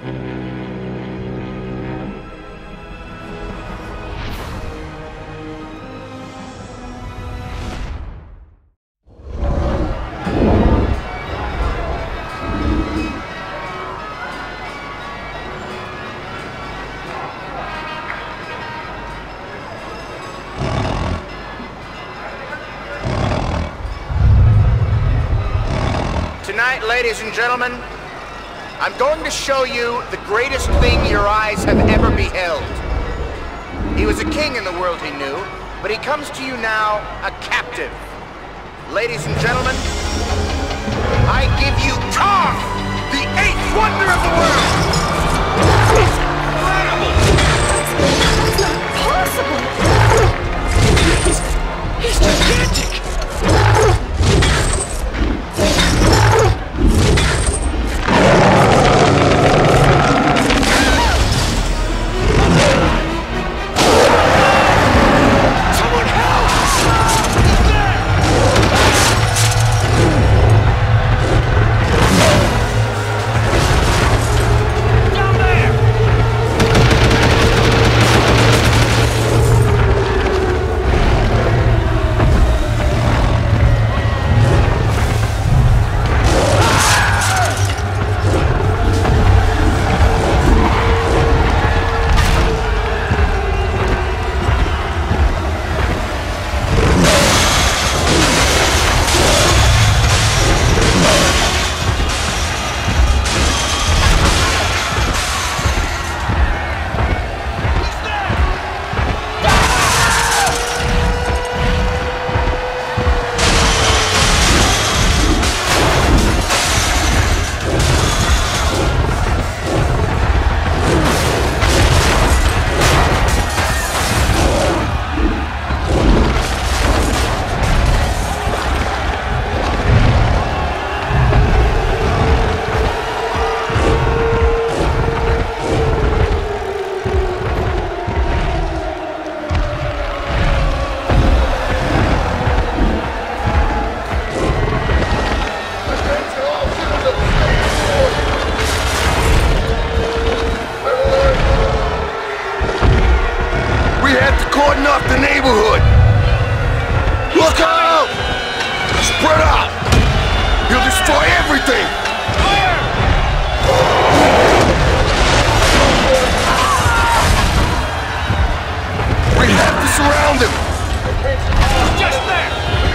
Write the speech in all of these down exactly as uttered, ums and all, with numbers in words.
Tonight, ladies and gentlemen, I'm going to show you the greatest thing your eyes have ever beheld. He was a king in the world he knew, but he comes to you now a captive. Ladies and gentlemen, I give you Kong, the eighth wonder of the world! Incredible! That's not possible! He's... he's gigantic! Cordon off the neighborhood! Look out! Spread out! He'll destroy everything! We have to surround him! Just there!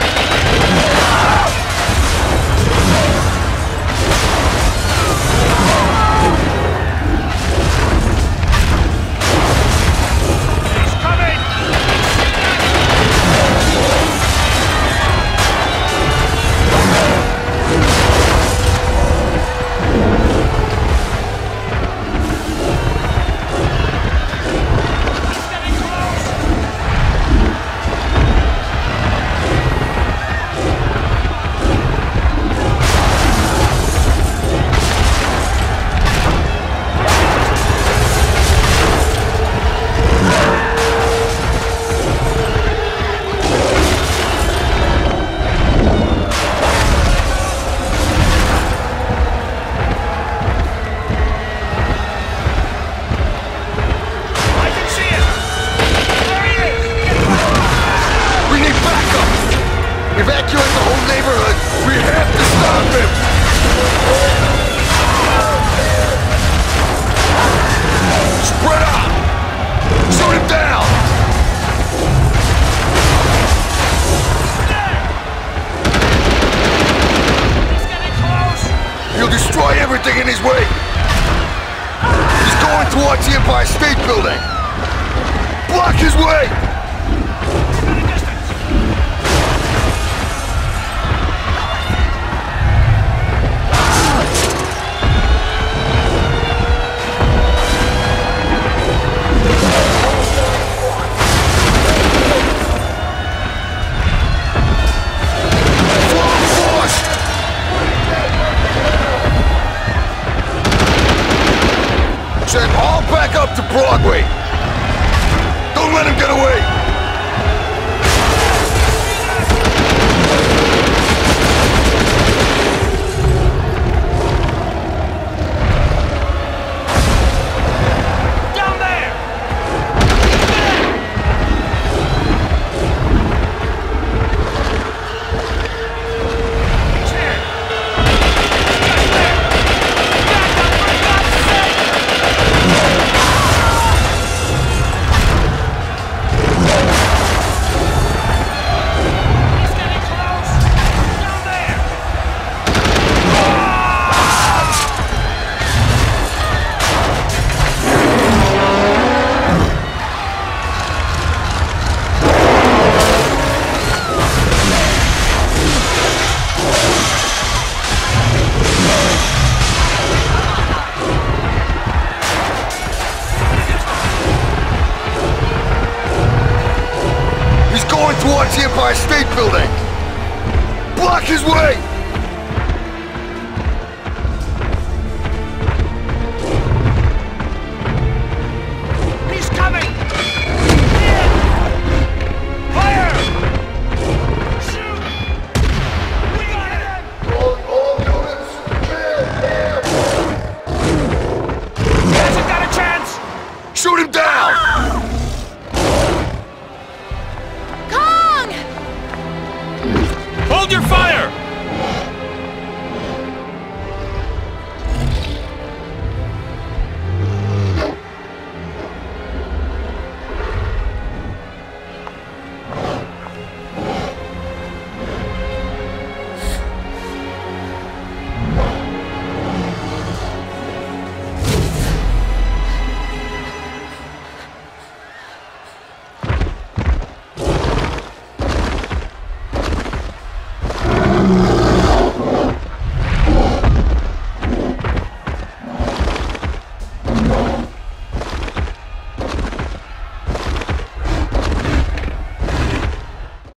Evacuate the whole neighborhood! We have to stop him! Spread out! Shoot him down! He's getting close! He'll destroy everything in his way! He's going towards the Empire State Building! Block his way! Send all back up to Broadway! Don't let him get away! his way!